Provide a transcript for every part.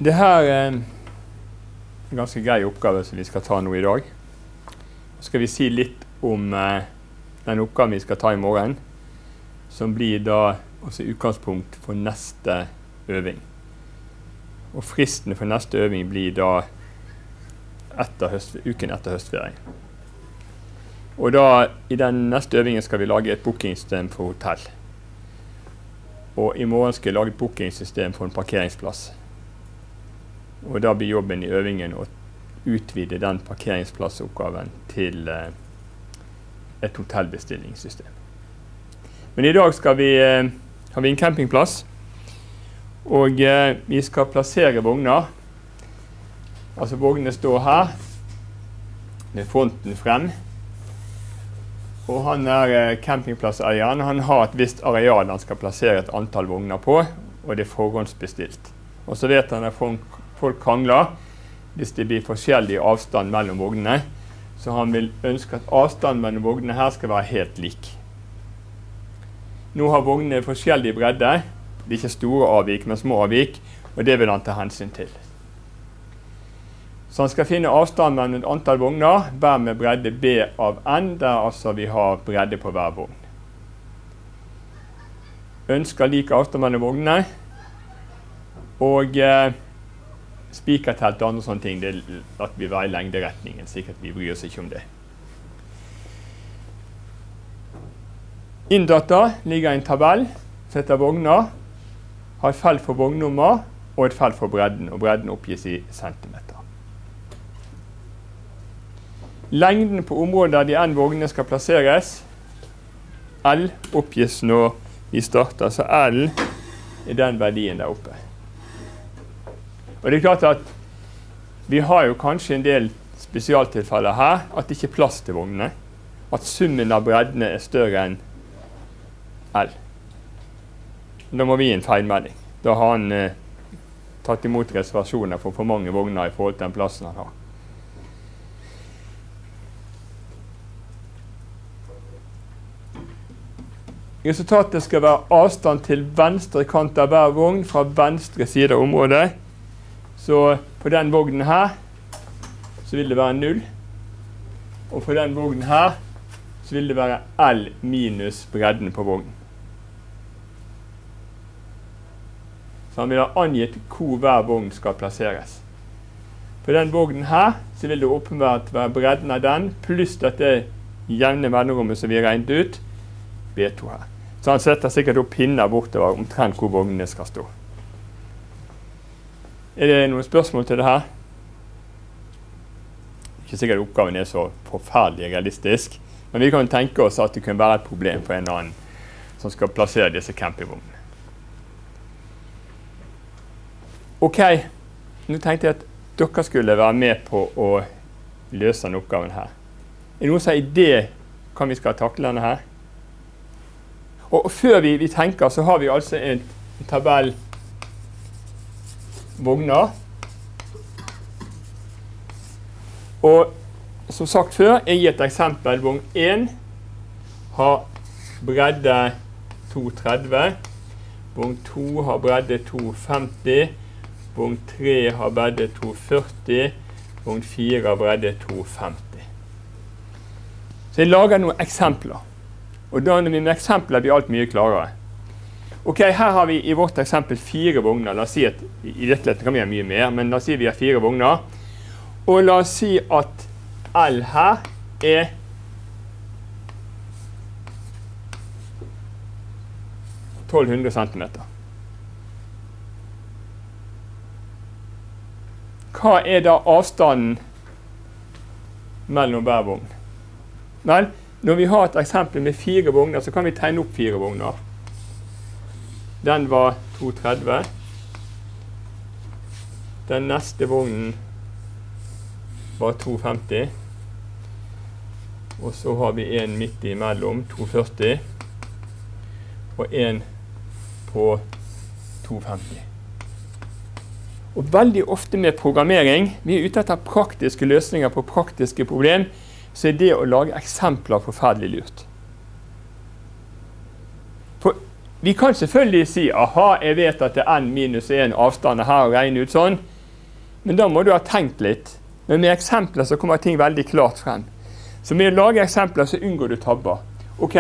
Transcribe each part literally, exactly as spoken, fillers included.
Det her er en ganske grei oppgave som vi skal ta nå i dag. Så skal vi si litt om eh, den oppgaven vi skal ta i morgen, som blir da også utgangspunkt for neste øving. Og fristen for neste øving blir da etter høst, uken etter høstferien. Og da, i den neste øvingen skal vi lage et bookingsystem for hotell. Og i morgen skal vi lage et bookingsystem for en parkeringsplass. Og da blir jobben i øvingen å utvide den parkeringsplassoppgaven til eh, et hotellbestillingssystem. Men i dag skal vi, eh, har vi en campingplass, og eh, vi skal plassere vogner. Altså vognene står her, med fronten frem. Og han er eh, campingplasseieren, han har et visst areal han skal plassere et antall vogner på, og det er forhåndsbestilt. Og så vet han at folk, folk krangler hvis det blir forskjellig avstand mellom vognene, så han vil ønske at avstanden mellom vognene her skal være helt lik. Nå har vognene forskjellig bredde, det er ikke store avvik, men små avvik, og det vil han ta hensyn til. Så han skal finne avstand mellom et antall vogner, hver med bredde B av N, der altså vi har bredde på hver vogn. Ønsker lik avstand mellom vognene, og eh, spikertelt og andre sånne ting, det at vi var i lengderetningen, slik at vi bryr oss ikke om det. Inndata ligger en tabell, setter vogner, har et felt for vognnummer og et felt for bredden, og bredden oppgis i centimeter. Lengden på området der de n vognene skal plasseres, L oppgis når vi starter, så L er den verdien der oppe. Og det er klart at vi har jo kanskje en del spesialtilfeller her, at det ikke er plass til vognene, at summen av breddene er større enn L. Da må vi gi en feilmelding. Da har han eh, tatt imot reservasjoner for for mange vogner i forhold til den plassen han har. Resultatet skal være avstand til venstre kant av hver vogn fra venstre side av området. Så på den vognen her så vil det være null. Og på den vognen her så vil det være L minus bredden på vognen. Så han vil ha angitt hvor hver vogn skal plasseres. På den vognen her så vil det åpenbart være bredden av den, pluss dette jevne mellomrommet som vi har regnet ut, B to her. Så han setter sikkert opp pinner bortover omtrent hvor vognene skal stå. Er det noen spørsmål til det her? Ikke sikkert oppgaven er så forferdelig realistisk, men vi kan tenke oss at det kan være et problem for en annen som skal plassere disse campingvognene. Ok, nå tenkte jeg at dere skulle være med på å løse denne oppgaven her. Er det noen som har idé hvordan vi skal takle denne her? Og før vi, vi tenker, så har vi altså en, en tabell vogner. Og som sagt før, jeg gir et eksempel. Vogn én har bredde to tretti. Vogn to har bredde to femti. Vogn tre har bredde to førti. Vogn fire har bredde to femti. Så jeg lager noen eksempler. Og da når vi med eksempler blir alt mye klarere. Ok, her har vi i vårt eksempel fire vogner. La oss si at i virkeligheten kan vi ha mye mer, men la oss si at vi har fire vogner. Og la oss si at L her er tolv hundre centimeter. Hva er da avstanden mellom hver vogn? Vel, når vi har et eksempel med fire vogner, så kan vi tegne opp fire vogner. Den var to tretti. Den neste vognen var to femti. Og så har vi en midt imellom, to førti. Og en på to femti. Og veldig ofte med programmering, vi er ute etter praktiske løsninger på praktiske problem, så er det å lage eksempler forferdelig lurt. For vi kan selvfølgelig si, aha, jeg vet at det er n minus en avstand her og regne ut sånn, Men da må du ha tenkt litt. Men med eksempler så kommer ting veldig klart frem. Så med å lage eksempler så unngår du tabber. Ok,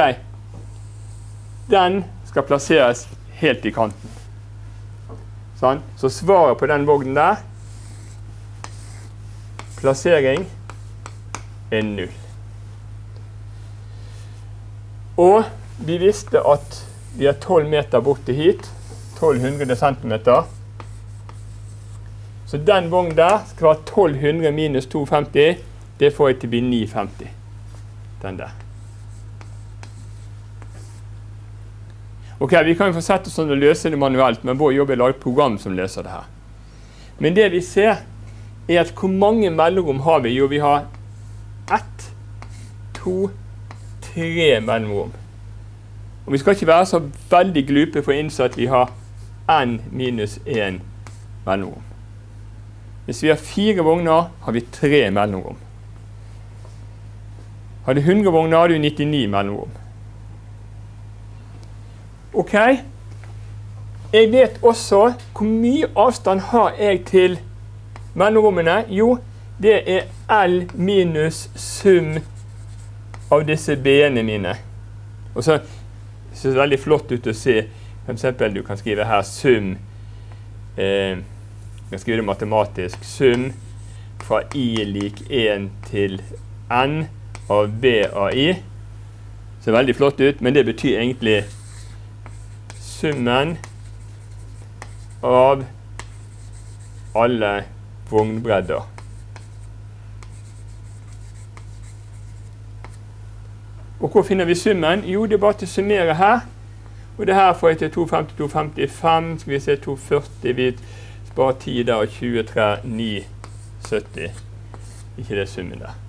den skal plasseres helt i kanten. Sånn. Så svaret på den vognen der, plassering er null. Og vi visste at vi er tolv meter bort til hit, tolv hundre centimeter. Så den vognen der skal være tolv hundre minus to hundre femti, det får jeg til å bli ni hundre femti. Den der. Ok, vi kan jo få sett oss sånn å løse det manuelt, men vår jobb er å lage et program som løser det her. Men det vi ser, er at hvor mange mellomrom har vi? Jo, vi har ett, to, tre mellomrom. Og vi skal ikke være så veldig glupe for å innse at vi har n minus én mellomrom. Hvis vi har fire vogner, har vi tre mellomrom. Har du hundre vogner, har du nittini mellomrom. Ok, jeg vet også hvor mye avstand har jeg til mellomrommene. Jo, det er L minus sum av disse B-ene mine. Og så ser det veldig flott ut å se. For eksempel, du kan skrive her sum, eh, du kan skrive det matematisk, sum fra I lik én til N av B av I. Det ser veldig flott ut, men det betyr egentlig summen av alle vognbredder. Og hvor finner vi summen? Jo, det er bare til å summere her. Og det her får jeg til to hundre femti, to hundre femtifem, skal vi se to hundre førti, vi sparer ti der, og tjuetre, ni hundre sytti. Ikke det summen der.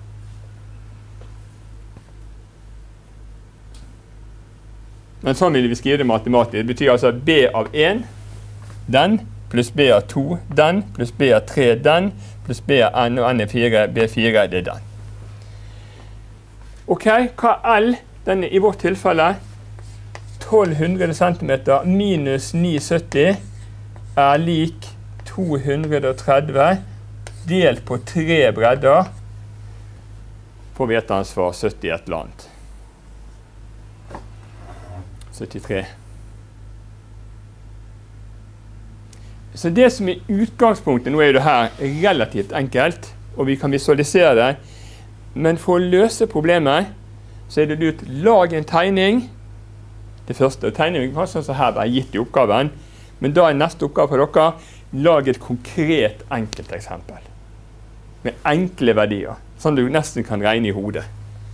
Men sånn vil vi skrive det matematisk. Det betyr altså B av én, den, pluss B av to, den, pluss B av tre, den, pluss B av N, og N er fire, B fire, det er den. Ok, hva er L? Den er i vårt tilfelle tolv hundre centimeter minus ni hundre sytti er lik to hundre tretti delt på tre bredder. Får vi et ansvar sytti et eller annet. syttitre. Så det som er utgangspunktet, nå er jo det her relativt enkelt, og vi kan visualisere det, men for å løse problemet, så er det lurt, lag en tegning, det første, og tegningen kan sånn som her være gitt i oppgaven, men da er neste oppgave for dere, lag et konkret enkelt eksempel, med enkle verdier, sånn du nesten kan regne i hodet.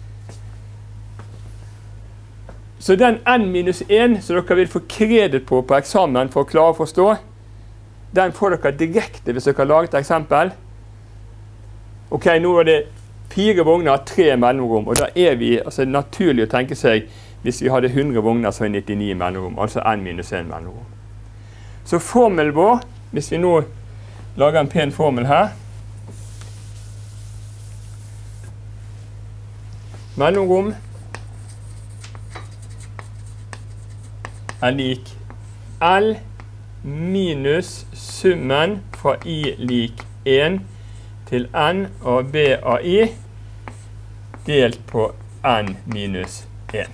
Så den n minus én, som dere vil få kreditt på på eksamen for å klare å forstå, den får dere direkte hvis dere har laget et eksempel. Ok, nå er det fire vogner, tre mellomrom, og da er vi, altså det er naturlig å tenke seg, hvis vi hadde hundre vogner, så er nittini mellomrom, altså n minus én mellomrom. Så formelen vår, hvis vi nå lager en pen formel her, mellomrom er lik L minus summen fra I lik én til N av B av I delt på N minus én.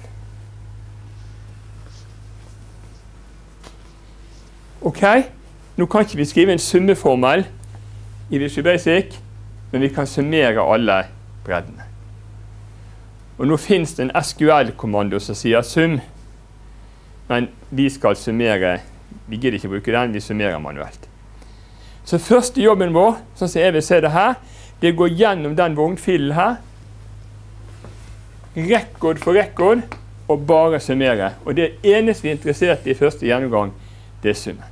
Ok, nå kan ikke vi skrive en summeformel i Visual Basic, men vi kan summere alle breddene. Og nå finnes det en S Q L-kommando som sier sum, men vi skal summere, vi gidder ikke bruke den, vi summerer manuelt. Så første jobben vår, sånn som jeg vil se det her, det går gjennom den vognfilen her, rekord for rekord, og bare summere. Og det eneste vi er interessert i i første gjennomgang, det er summen.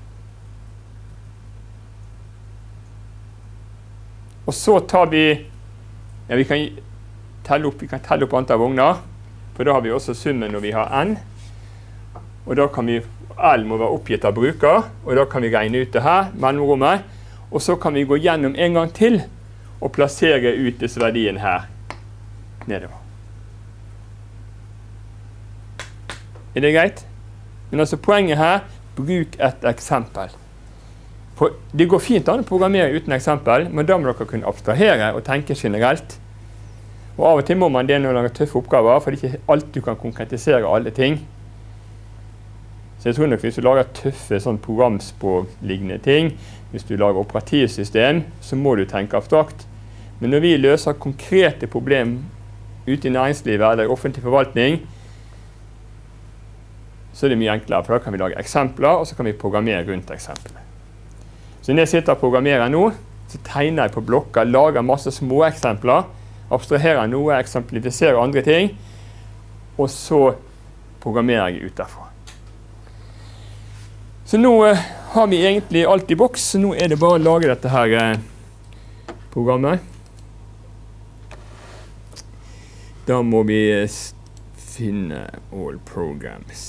Og så tar vi, ja, vi kan telle opp, vi kan telle opp antall vogner, for da har vi også summen når vi har n. Og da kan vi, L må være oppgitt av bruker, og da kan vi regne ut det her, mellomrommet, og så kan vi gå gjennom en gang til, og plassere ut disse verdiene her, nedover. Er det greit? Men altså poenget her, bruk et eksempel. For det går fint an å programmere uten eksempel, men da må dere kunne abstrahere og tenke generelt. Og av og til må man det når man lager tøffe oppgaver, for det er ikke alt du kan konkretisere alle ting. Så jeg tror nok hvis du lager tøffe sånn programspråk-lignende ting, hvis du lager operativsystem, så må du tenke abstrakt. Men når vi løser konkrete problem ute i næringslivet eller i offentlig forvaltning, så er det mye enklere, for da kan vi lage eksempler, og så kan vi programmere rundt eksemplene. Så når jeg sitter og programmerer nå, så tegner jeg på blokker, lager masse små eksempler, abstraherer noe, eksemplifiserer andre ting, og så programmerer jeg ut derfra. Så nå eh, har vi egentlig alt i boks, så nå er det bare å lage dette her eh, programmet. Da må vi eh, finne all programs.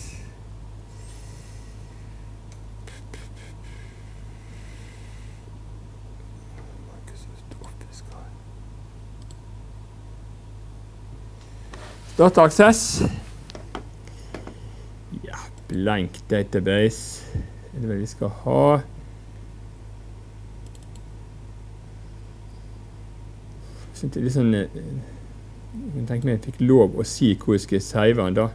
Data access. Ja, blank database. Det er det vi skal ha. Jeg synes det er litt sånn, jeg tenker meg jeg fikk lov å si hvor jeg skal save den da.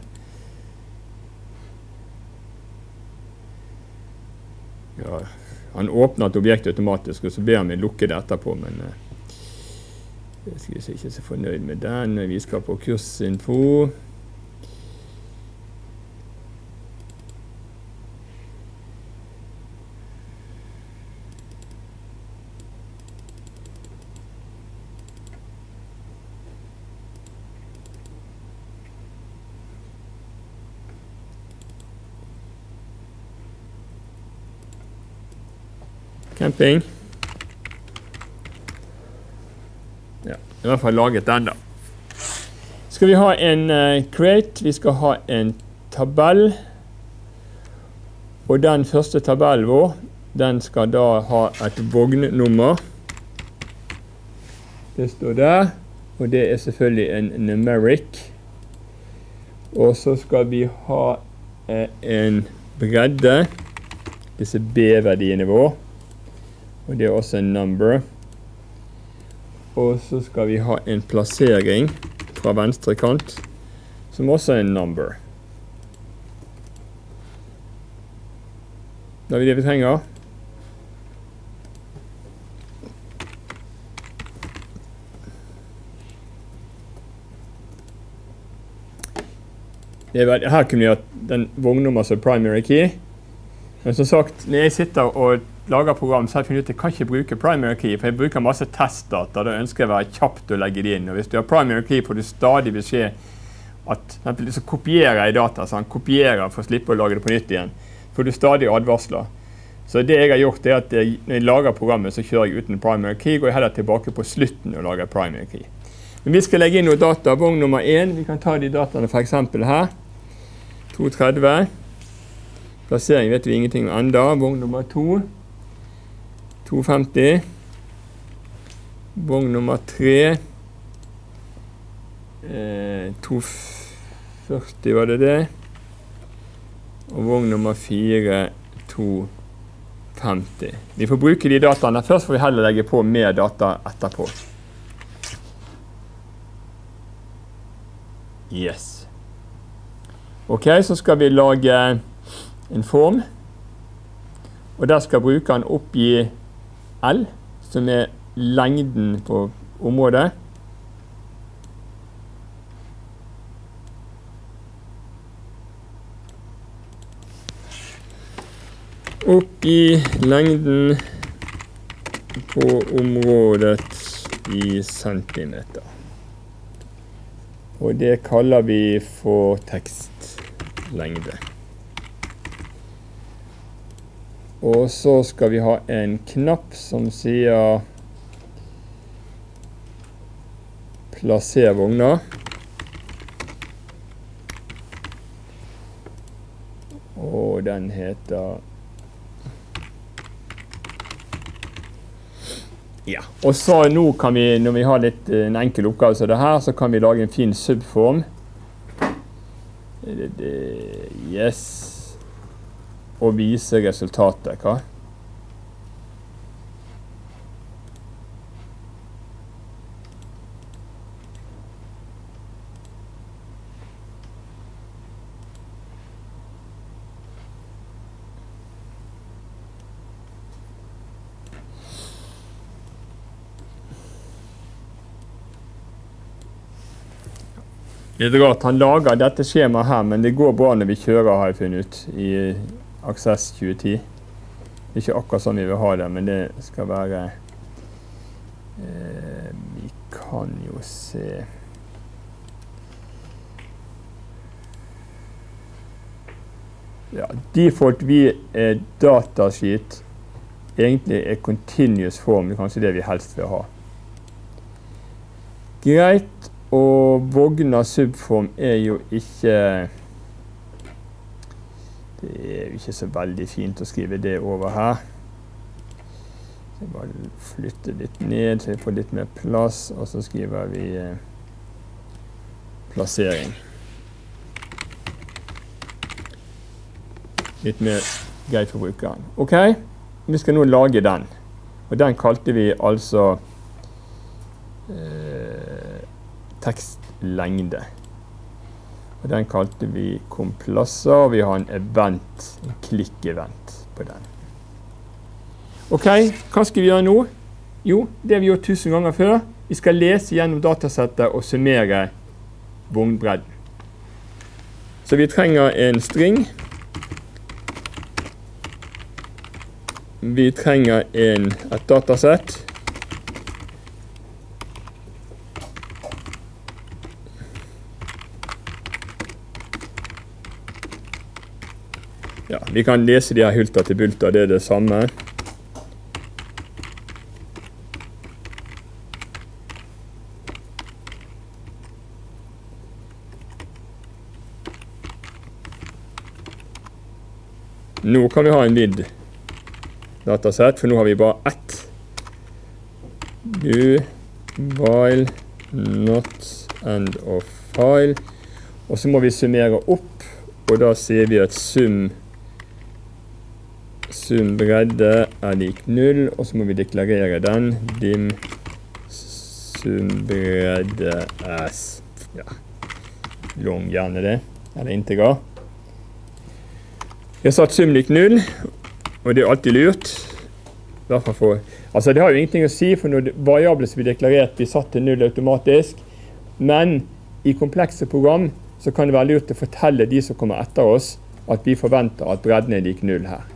Ja, han åpner et objekt automatisk, og så ber han meg lukke det etterpå, men jeg skal si ikke så fornøyd med den. Vi skal på kursinfo. Camping. I hvert fall laget den da. Skal vi ha en uh, create, vi skal ha en tabell, og den første tabellen vår, den skal da ha et vognnummer. Det står der, og det er selvfølgelig en numeric. Og så skal vi ha uh, en bredde, disse B-verdiene våre, og det er også en number. Og så skal vi ha en plassering fra venstre kant, som også er en number. Da er det vi trenger. Det er, her kunne vi ha den vognnummer som primary key. Men som sagt, når jeg sitter og lager program, så har jeg funnet ut at jeg kan ikke bruke primary key, for jeg bruker masse testdata, da ønsker jeg å være kjapt å legge det inn. Og hvis du har primary key, får du stadig beskjed at, så kopierer jeg data, så han kopierer for å slippe å lage det på nytt igjen. Får du stadig advarsler. Så det jeg har gjort er at jeg, når jeg lager programmet, så kjører jeg uten primary key, går jeg heller tilbake på slutten og lager primary key. Men vi skal legge inn noe data. Vogn nummer én, vi kan ta de dataene for eksempel her. to tretti. Plassering vet vi ingenting om enda. Vogn nummer to. to femti. Vogn nummer tre. Eh, to førti var det det. Og vogn nummer fire, to femti. Vi får bruke de dataene. Først får vi heller legge på mer data etterpå. Yes. Ok, så skal vi lage en form. Og der skal brukeren oppgi L, som er lengden på området. Oppgi lengden på området i centimeter. Og det kaller vi for tekstlengde. Og så skal vi ha en knapp som sier plasser vogner. Og den heter ja. Og så nå kan vi, når vi har litt en enkel oppgave som det her, så kan vi lage en fin subform. Det, det, yes. Og vise resultatet, hva? Det er rart, han lager dette skjemaet her, men det går bra når vi kjører, har jeg funnet ut, i Access tjue ti. Det er ikke akkurat sånn vi vil ha det, men det skal være... Eh, vi kan jo se... Ja, default vi er datasheet, egentlig er continuous form, det er kanskje det vi helst vil ha. Greit, og Vogna subform er jo ikke, det er jo ikke så veldig fint å skrive det over her. Så jeg bare flytter litt ned, så jeg får litt mer plass, og så skriver vi eh, plassering. Litt mer greit for brukeren. Ok, vi skal nå lage den. Og den kalte vi altså eh, tekstlengde. Og den kalte vi komplasser, og vi har en event, en klikk-event på den. Ok, hva skal vi gjøre nå? Jo, det vi gjort tusen ganger før. Vi skal lese gjennom datasettet og summere vognbredden. Så vi trenger en string. Vi trenger en, et datasett. Ja, vi kan lese de her hulter til bulter, det er det samme. Nå kan vi ha en vid datasett, for nå har vi bare ett. Do, while, not, end of file. Og så må vi summere opp, og da sier vi at sum, sum bredde er lik null, og så må vi deklarere den. Dim sum bredde as, ja, long gjerne det, eller integer. Jeg har satt sum lik null, og det er alltid lurt. For, altså det har jo ingenting å si, for når variabler som blir deklarert blir satt til null automatisk, men i komplekse program så kan det være lurt å fortelle de som kommer etter oss at vi forventer at bredden er lik null her.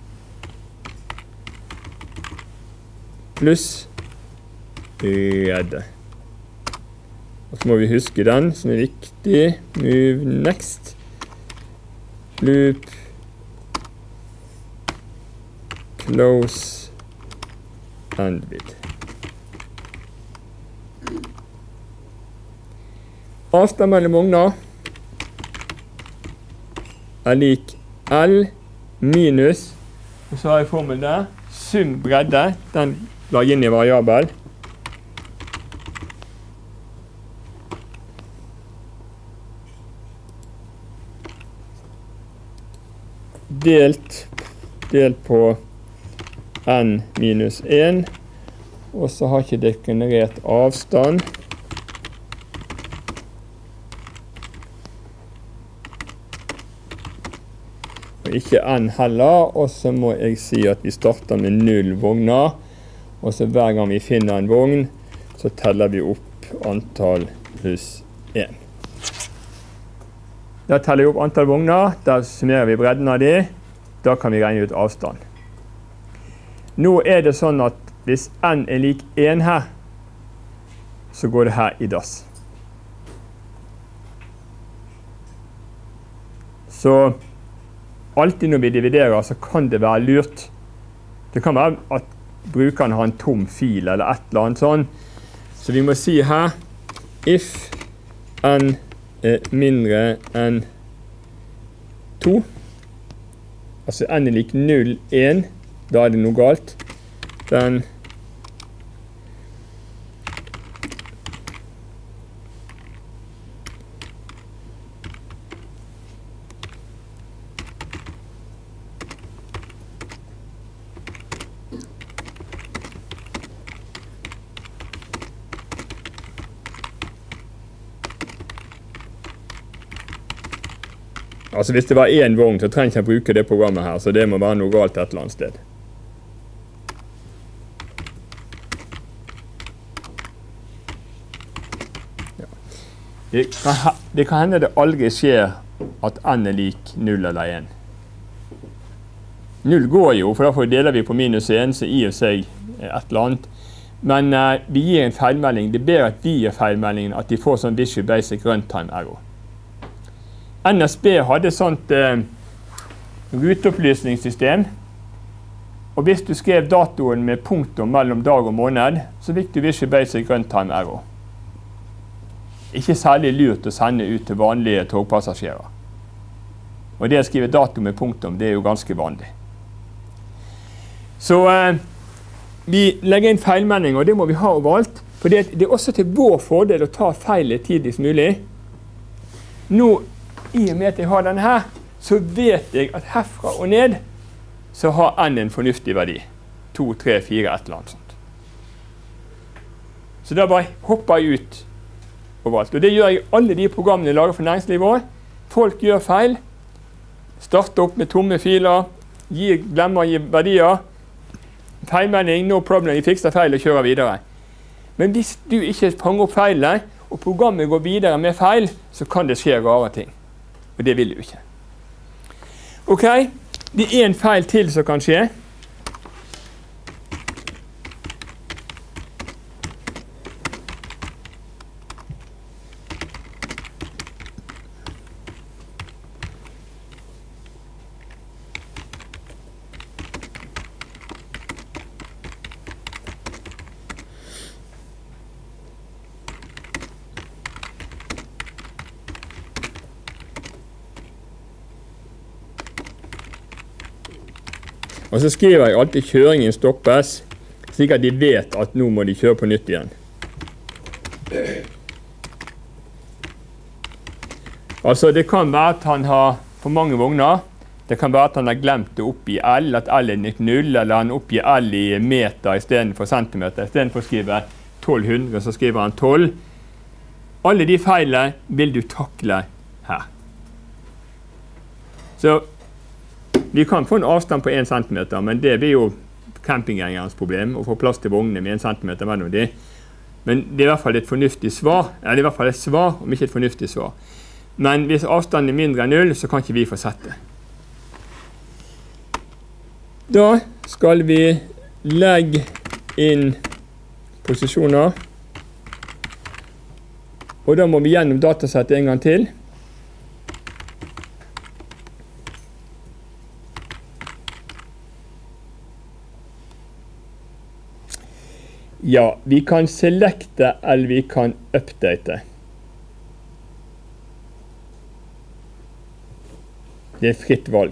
Pluss bredde. Og så må vi huske den som er viktig. Move next. Loop. Close. And with. Avstand mellom vogner er lik L minus, og så har jeg formelen der, sum bredde, den la jeg inn i variabel. Delt, delt på n minus en, og så har ikke det generert avstand. Og ikke n heller, og så må jeg si at vi starter med null vogner, og så hver gang vi finner en vogn, så teller vi opp antall pluss en. Da teller vi opp antall vogner, da summerer vi bredden av det, da kan vi regne ut avstand. Nå er det sånn at hvis n er lik en her, så går det her i dass. Så alltid når vi dividerer, så kan det være lurt. Det kan være at brukeren har en tom fil eller et eller annet sånn. Så vi må si her, if n er mindre enn to, altså n er lik null, en, da er det noe galt. Den Altså hvis det var en vogn, så trenger jeg ikke bruke det programmet her, så det må være noe galt et eller annet sted. Det kan, det kan hende det aldri skjer at n er lik null eller en. null går jo, for derfor deler vi på minus en, så i og seg et eller annet. Men uh, vi gir en feilmelding. Det er bedre at vi gir feilmeldingen, at de får sånn Visual Basic Runtime Error. N S B hadde et sånt uh, ruteopplysningssystem, og hvis du skrev datoen med punktum mellom dag og måned, så fikk du Visual Basic Runtime Error. Ikke særlig lurt å sende ut til vanlige togpassasjerer. Og det å skrive dato med punktum, det er jo ganske vanlig. Så eh, vi legger inn feilmelding, og det må vi ha overalt. For det, det er også til vår fordel å ta feilet tidligst mulig. Nå, i og med at jeg har denne her, så vet jeg at herfra og ned, så har n en fornuftig verdi. to, tre, fire, et eller annet sånt. Så da bare hopper jeg ut overalt. Og det gjør jeg i alle de programmene jeg lager for næringslivet også. Folk gjør feil, starter opp med tomme filer, gir, glemmer å gi verdier, feilmelding, no problem, de fikser feil og kjører videre. Men hvis du ikke fanger opp feilene, og programmet går videre med feil, så kan det skje rare ting. Og det vil du ikke. Ok, det er en feil til som kan skje. Og så skriver jeg alltid kjøringen stoppes, slik at de vet at nå må de kjøre på nytt igjen. Altså det kan være at han har for mange vogner. Det kan være at han har glemt det opp i L, at L er null, eller han oppgir L i meter i stedet for centimeter. I stedet for å skrive tolv hundre, så skriver han tolv. Alle de feilene vil du takle her. Så vi kan få en avstand på en centimeter, men det blir jo campinggjengerens problem å få plass til vognene med en centimeter mellom de. Men det er i hvert fall et fornuftig svar. Ja, det er i hvert fall et svar, om ikke et fornuftig svar. Men hvis avstanden er mindre enn null, så kan ikke vi få sett det. Da skal vi legge inn posisjoner. Og da må vi gjennom datasettet en gang til. Ja, vi kan selekte eller vi kan update. Det er fritt valg.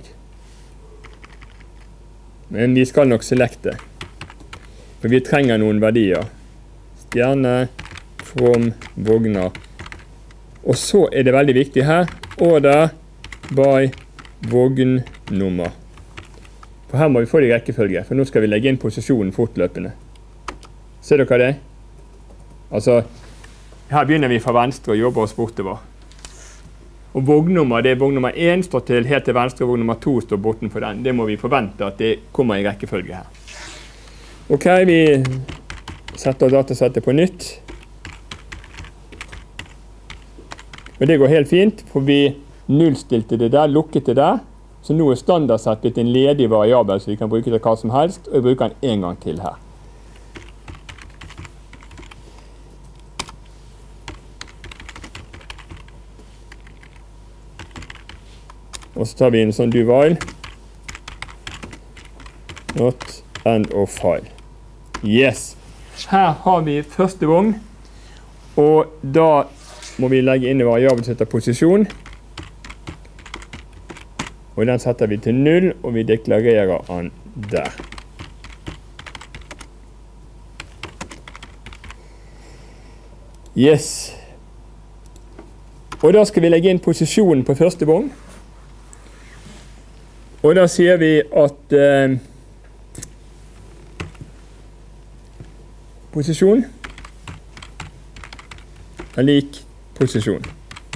Men vi skal nok selekte. For vi trenger noen verdier. Stjerne, from, vogner. Og så er det veldig viktig her. Order by vognnummer. For her må vi få det i rekkefølge. For nå skal vi legge inn posisjonen fortløpende. Ser dere det? Altså, her begynner vi fra venstre og jobber oss bortover. Og vognnummer, det er vognnummer én står til helt til venstre, og vognnummer to står bortenfor den. Det må vi forvente at det kommer i rekkefølge her. Ok, vi setter datasettet på nytt. Og det går helt fint, for vi nullstilte det der, lukket det der. Så nå er standardsett blitt en ledig variabel, så vi kan bruke det hva som helst, og vi bruker den en gang til her. Og så tar vi en sånn do while. Not end of file. Yes. Her har vi første vogn. Og da må vi legge inn en variabel som heter posisjon. Og den setter vi til null, og vi deklarerer den der. Yes. Og da skal vi legge inn posisjonen på første vogn. Og da sier vi at eh, posisjon er lik posisjon.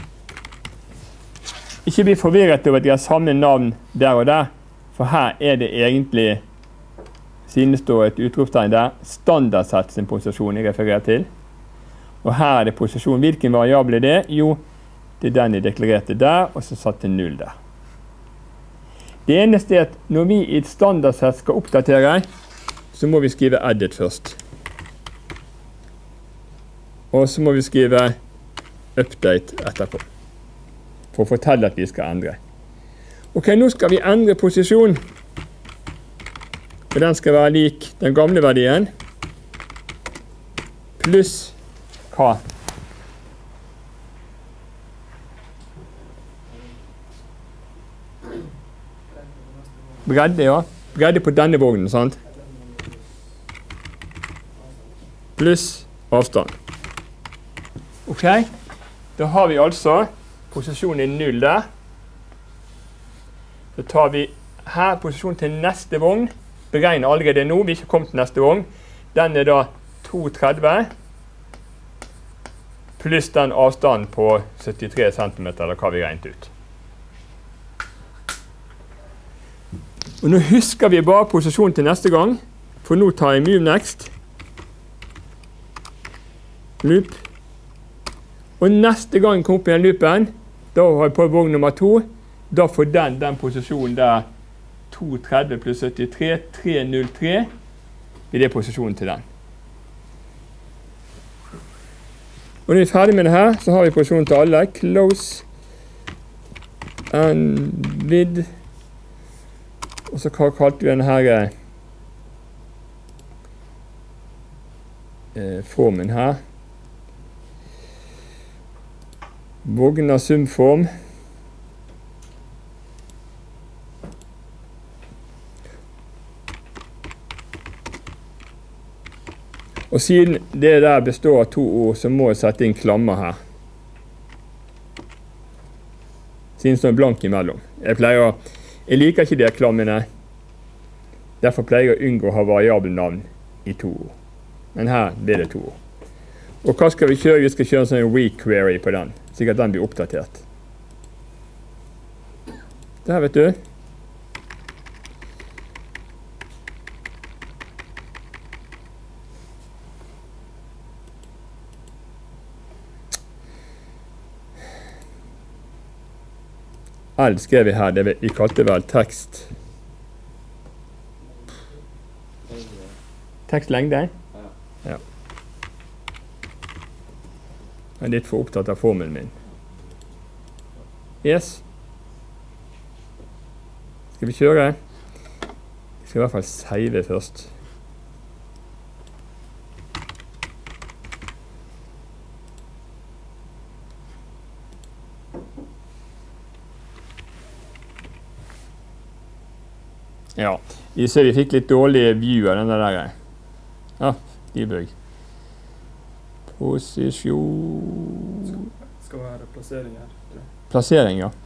Ikke bli forvirret over at de har samme navn der og der, for her er det egentlig, siden det står et utropstegn der, standardsett sin posisjon jeg refererer til. Og her er det posisjon. Hvilken variabel er det? Jo, det er den jeg deklarerte der, og så satte jeg null der. Det eneste er at når vi i et standardsett skal oppdatere, så må vi skrive edit først. Og så må vi skrive update etterpå, for å fortelle at vi skal endre. Ok, nå skal vi endre posisjon. For den skal være lik den gamle verdien, pluss hva? Bredde, ja. Bredde på denne vognen, sant? Pluss avstand. Ok, da har vi altså posisjonen i null der. Så tar vi her posisjonen til neste vogn. Beregner allerede nå, vi er ikke kommet til neste vogn. Den er da to komma tretti pluss den avstanden på syttitre centimeter, eller hva vi regnet ut. Og nå husker vi bare posisjonen til neste gang, for nå tar jeg move next. Loop. Og neste gang jeg kommer opp i den loopen, da har jeg på vogn nummer to, da får den den posisjonen der to komma tretti pluss syttitre, tre komma null tre, i det posisjonen til den. Og når vi er ferdig med det her, så har vi posisjonen til alle. Close and with. Og så kalte vi denne her eh, formen her. Vogner sumform. Og siden det der består av to ord, så må jeg sette inn klammer her. Siden det står blank imellom. Jeg pleier å, jeg liker ikke de klammene. Derfor pleier jeg å unngå å ha variabelnavn i to ord. Men her blir det to ord. Og hva skal vi kjøre? Vi skal kjøre en sånn re-query på den, slik at den blir oppdatert. Der vet du. L skrev vi her, det vi kalte vel tekst. Tekstlengde? Ja. Jeg er litt for opptatt av formelen min. Yes. Skal vi kjøre? Vi skal i hvert fall save først. Ja, vi ser vi fikk litt dårlige view av denne der. Ja, debug. Posisjon... Skal være plassering her. Plassering, ja.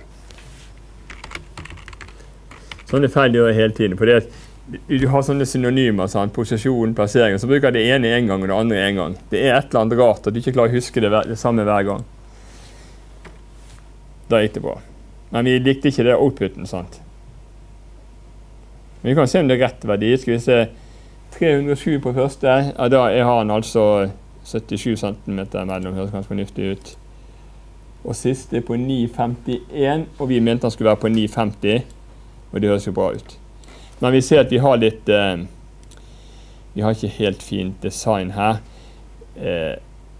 Sånne feil gjør jeg hele tiden, for det, du har sånne synonymer, sånn, posisjon, plassering, så bruker det ene en gang og det andre en gang. Det er et eller annet rart, at du ikke klarer å huske det, det samme hver gang. Da gikk det bra. Men vi likte ikke det outputen, sant? Men vi kan se om det er rett verdi. Skal vi se tre hundre og sju på første. Ja, da har han altså syttisju centimeter mellom, høres ganske fornuftig ut. Og siste på ni komma femtien, og vi mente han skulle være på ni komma femti, og det høres jo bra ut. Men vi ser at vi har litt, eh, vi har ikke helt fint design her. Eh,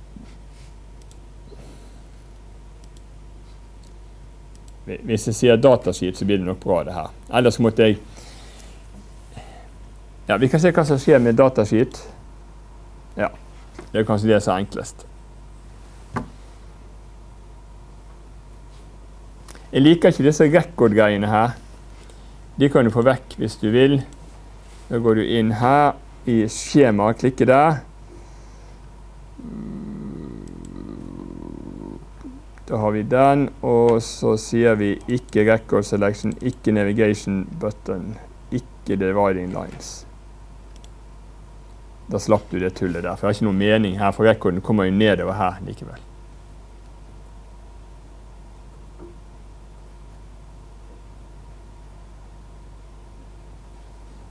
hvis jeg sier datasheet, så blir det nok bra det her. Ellers måtte jeg Ja, vi kan se hva som skjer med datasheet. Ja, det er kanskje det som er enklest. Jeg liker ikke disse record-greiene her. De kan du få vekk hvis du vil. Da går du inn her i skjema, klikker der. Da har vi den, og så sier vi ikke record selection, ikke navigation button, ikke dividing lines. Da slapp du det tullet der, for jeg har ikke noen mening her, for rekorden kommer jo nedover her likevel.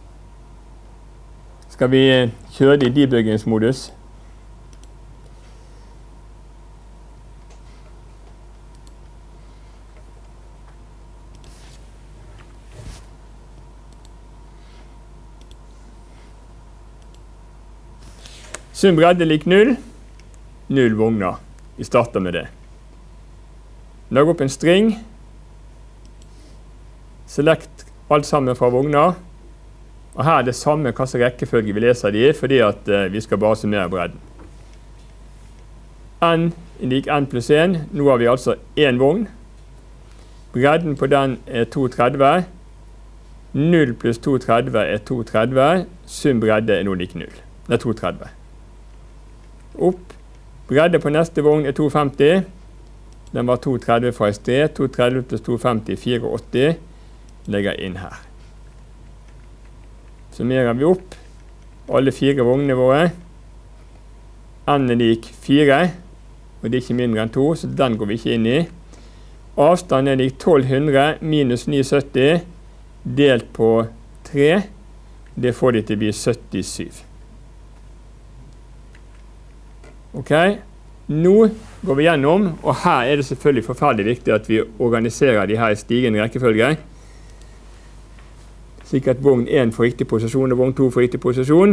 Skal vi kjøre det i debuggingsmodus? Sum bredde lik null. Null vogner. Vi starter med det. Lag opp en string. Select alt sammen fra vogner. Og her er det samme hva slags rekkefølge vi leser de, fordi at uh, vi skal bare summere bredden. N lik n pluss en. Nå har vi altså en vogn. Bredden på den er to komma tretti. null pluss to komma tretti er to komma tretti. Sum bredde er nå lik null. Det er to komma tretti. Opp. Bredde på neste vogn er to komma femti. Den var to komma tretti fra i sted. to komma tretti pluss to komma femti, åttifire. Legger inn her. Summerer vi opp alle fire vognene våre. N er lik fire, og det er ikke mindre enn to, så den går vi ikke inn i. Avstand er lik tolv hundre minus syttioni delt på tre. Det får de til å bli syttisju. Ok, nå går vi gjennom, og her er det selvfølgelig forferdelig viktig at vi organiserer de her i stigende rekkefølge. Slik at vogn én får riktig posisjon og vogn to får riktig posisjon.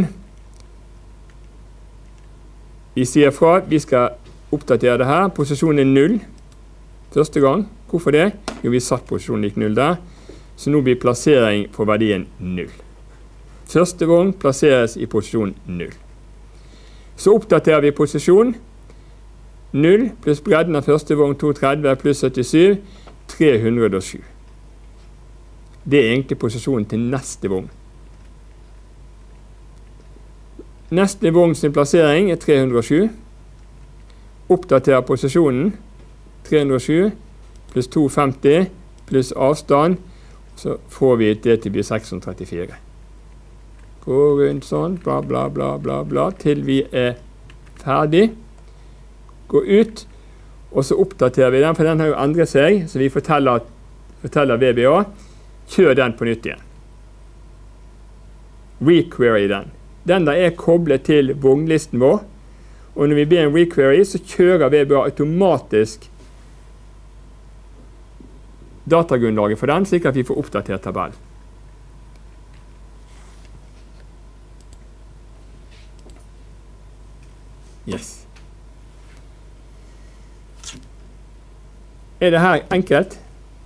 Vi sier fra at vi skal oppdatere det her. Posisjonen er null. Første gang. Hvorfor det? Jo, vi satt posisjonen lik null der. Så nå blir plassering på verdien null. Første vogn plasseres i posisjon null. Så oppdaterer vi posisjon. null pluss bredden av første vogn to komma tretti pluss syttisju. tre hundre og sju. Det er egentlig posisjonen til neste vogn. Neste vogn sin plassering er tre hundre og sju. Oppdaterer posisjonen. tre hundre og sju pluss to komma femti pluss avstand. Så får vi det til å bli seks hundre og trettifire. Gå rundt sånn, bla bla bla bla bla, til vi er ferdig. Gå ut, og så oppdaterer vi den, for den har jo endret seg, så vi forteller, forteller V B A. Kjør den på nytt igjen. Requery den. Den der er koblet til vognlisten vår, og når vi ber en requery, så kjører V B A automatisk datagrunnlaget for den, slik at vi får oppdatert tabell. Yes. Er det her enkelt?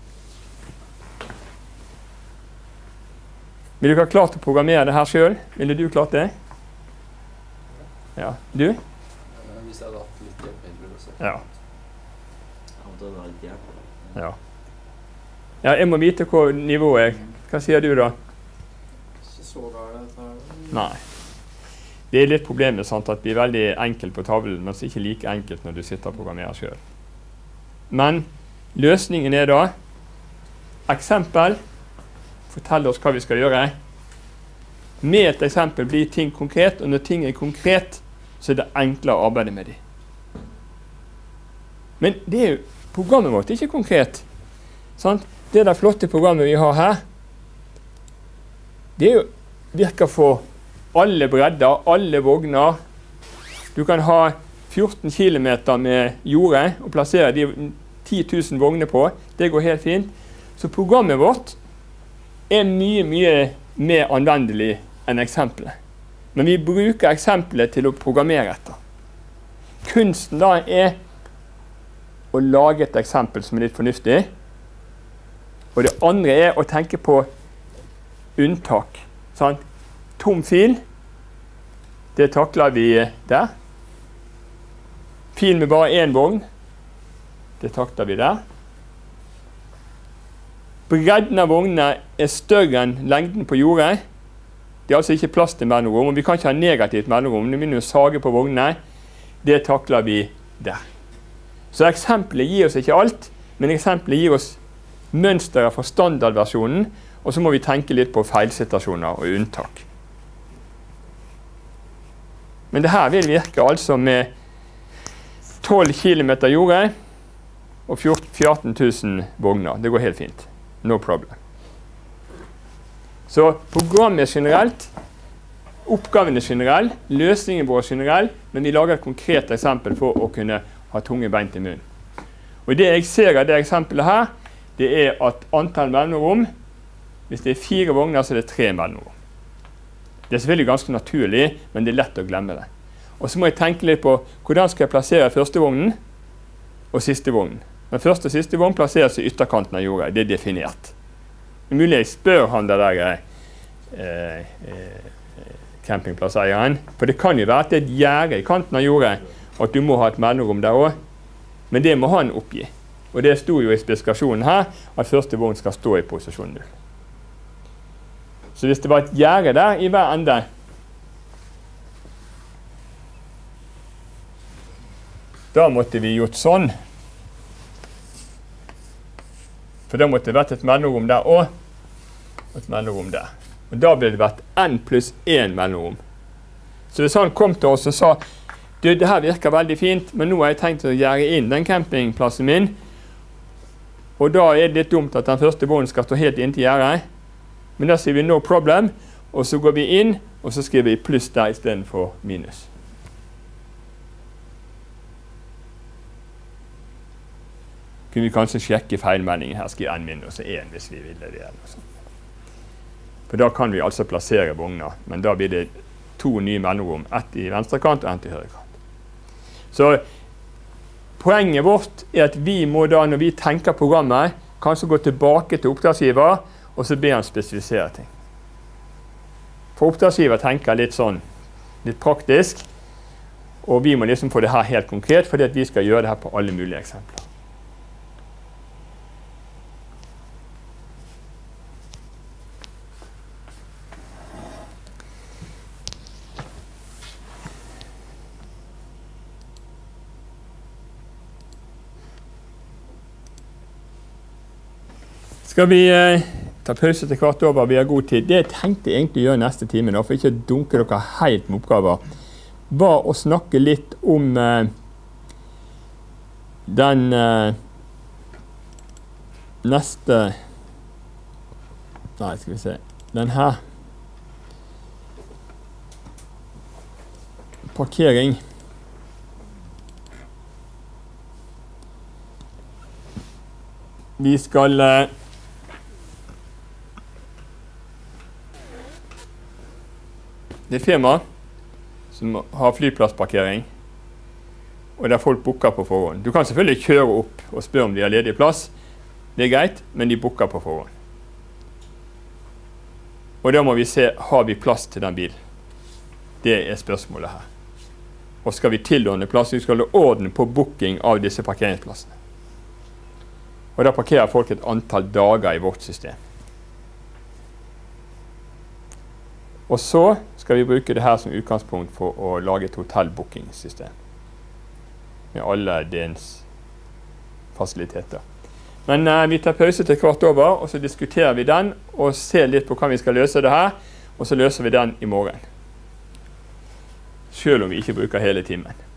Vil du ha klart å programmere det her selv? Ville du klart det? Ja. Du? Hvis jeg hadde hatt litt hjelp egentlig også. Ja. Jeg hadde hatt litt hjelp. Ja. Ja, jeg må vite hva nivået er. Hva sier du da? Ikke så galt her. Nei. Det er litt problemet, sant, at det blir veldig enkelt på tavlen, men så ikke like enkelt når du sitter og programmerer selv. Men løsningen er da eksempel. Fortell oss hva vi skal gjøre. Med et eksempel blir ting konkret, og når ting er konkret, så er det enklere å arbeide med dem. Men det er jo, programmet vårt er ikke konkret. Sant? Det der flotte programmet vi har her, det er jo, virker for alle bredder, alle vogner. Du kan ha fjorten kilometer med jorde og plassere de ti tusen vognene på. Det går helt fint. Så programmet vårt er mye, mye mer anvendelig enn eksempelet. Men vi bruker eksempelet til å programmere etter. Kunsten da er å lage et eksempel som er litt fornuftig. Og det andre er å tenke på unntak. Sånn. Tom fil, det takler vi der. Fil med bare én vogn, det takler vi der. Bredden av vognene er større enn lengden på jordet. Det er altså ikke plass til mellomrom, og vi kan ikke ha negativt mellomrom. Når vi begynner å sage på vognene, det takler vi der. Så eksempelet gir oss ikke alt, men eksempelet gir oss mønsteret fra standardversjonen, og så må vi tenke litt på feilsituasjoner og unntak. Men det her vil virke altså med tolv kilometer jorde og fjorten tusen vogner. Det går helt fint. No problem. Så programmet er generelt, oppgaven er generell, løsningen vår er generell, men vi lager et konkret eksempel for å kunne ha tunge bein til munnen. Og det jeg ser av det eksempelet her, det er at antall mellomrom, hvis det er fire vogner, så er det tre mellomrom. Det er selvfølgelig ganske naturlig, men det er lett å glemme det. Og så må jeg tenke litt på hvordan skal jeg plassere første vognen og siste vognen. Den første og siste vogn plasseres i ytterkanten av jordet. Det er definert. Det er mulig jeg spør han der der eh, eh, campingplasseieren. For det kan jo være at det er et gjerde i kanten av jordet, og at du må ha et mellomrom der også. Men det må han oppgi. Og det sto jo i spesifikasjonen her at første vogn skal stå i posisjon null. Så hvis det var et gjerde der i hver ende, da måtte vi gjort sånn. For da måtte det vært et mellomrom der også, og et mellomrom der. Og da ble det vært n pluss én mellomrom. Så hvis han kom til oss og sa, du, det her virker veldig fint, men nå har jeg tenkt å gjøre inn den campingplassen min, og da er det litt dumt at den første vognen skal stå helt inntil gjerdet. Men da sier vi no problem, og så går vi inn, og så skriver vi pluss der i stedet for minus. Kunne vi kanskje sjekke feilmeldingen her, skrive n minus én hvis vi ville det. Eller sånn. For da kan vi altså plassere vogner, men da blir det to nye mellomrom, ett i venstre kant og ett i høyre kant. Så poenget vårt er at vi må da, når vi tenker programmet, kanskje gå tilbake til oppdragsgiver, og så be han spesifisere ting. For oppdragsgiver tenker litt sånn, litt praktisk, og vi må liksom få det her helt konkret, fordi at vi skal gjøre det her på alle mulige eksempler. Skal vi eh, ta pause til kvart over, vi har god tid. Det jeg tenkte egentlig å gjøre neste time, for ikke å dunke dere helt med oppgaver, var å snakke litt om eh, den eh, neste, nei, skal vi se, den her, parkering. Vi skal eh, Det er firma som har flyplassparkering, og der folk booker på forhånd. Du kan selvfølgelig kjøre opp og spørre om de har ledig plass. Det er greit, men de booker på forhånd. Og da må vi se, har vi plass til den bilen? Det er spørsmålet her. Og skal vi tilordne plass, vi skal ha orden på booking av disse parkeringsplassene. Og da parkerer folk et antall dager i vårt system. Og så skal vi bruke det her som utgangspunkt for å lage et hotellbookingsystem. Med alle dens fasiliteter. Men uh, vi tar pause til kvart over, og så diskuterer vi den, og ser litt på hvordan vi skal løse det her, og så løser vi den i morgen. Selv om vi ikke bruker hele timen.